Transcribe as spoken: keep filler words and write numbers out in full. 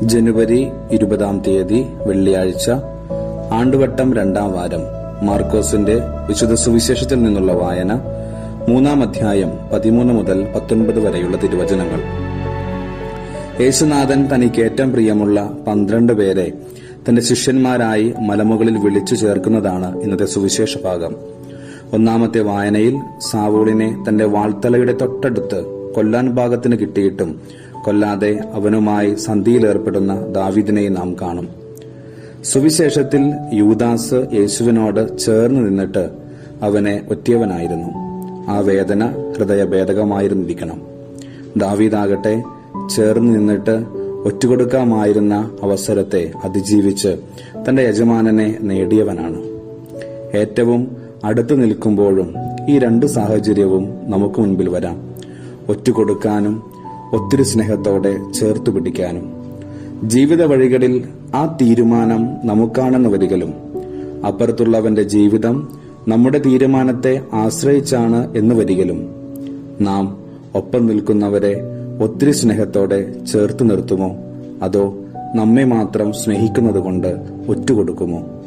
ജനുവരി ഇരുപതാം തീയതി വെള്ളിയാഴ്ച, ആണ്ടുവട്ടം രണ്ടാം വാരം. മാർക്കോസിന്റെ വിശുദ്ധ സുവിശേഷത്തിൽ നിന്നുള്ള വായന, മൂന്നാം അധ്യായം പതിമൂന്ന് മുതൽ പത്തൊൻപത് വരെയുള്ള തിരുവചനങ്ങൾ. യേശുനാഥൻ തനിക്ക് ഏറ്റവും പ്രിയമുള്ള പന്ത്രണ്ട് പേരെ തന്റെ ശിഷ്യന്മാരായി മലമുകളിൽ വിളിച്ചു ചേർക്കുന്നതാണ് ഇന്നത്തെ സുവിശേഷ ഭാഗം. ഒന്നാമത്തെ വായനയിൽ സാവൂളിനെ തന്റെ വാൾത്തലയുടെ തൊട്ടടുത്ത് കൊല്ലാൻ ഭാഗത്തിന് കിട്ടിയിട്ടും കൊല്ലാതെ അവനുമായി സന്ധിയിലേർപ്പെടുന്ന ദാവീദിനെ നാം കാണും. സുവിശേഷത്തിൽ യൂദാസ് യേശുവിനോട് ചേർന്ന് നിന്നിട്ട് അവനെ ഒറ്റിയവനായിരുന്നു. ആ വേദന ഹൃദയഭേദകമായിരുന്നിരിക്കണം. ദാവീദാകട്ടെ ചേർന്ന് നിന്നിട്ട് ഒറ്റുകൊടുക്കാമായിരുന്ന അവസരത്തെ അതിജീവിച്ച് തന്റെ യജമാനനെ നേടിയവനാണ്. ഏറ്റവും അടുത്തു നിൽക്കുമ്പോഴും ഈ രണ്ട് സാഹചര്യവും നമുക്ക് മുൻപിൽ വരാം. ഒറ്റുകൊടുക്കാനും ഒത്തിരി സ്നേഹത്തോടെ ചേർത്തു പിടിക്കാനും. ജീവിത വഴികളിൽ ആ തീരുമാനം നമുക്കാണെന്ന് വരികലും അപ്പുറത്തുള്ളവന്റെ ജീവിതം നമ്മുടെ തീരുമാനത്തെ ആശ്രയിച്ചാണ് എന്ന് വരികലും നാം ഒപ്പം നിൽക്കുന്നവരെ ഒത്തിരി സ്നേഹത്തോടെ ചേർത്ത് നിർത്തുമോ, അതോ നമ്മെ മാത്രം സ്നേഹിക്കുന്നത് കൊണ്ട് ഒറ്റുകൊടുക്കുമോ?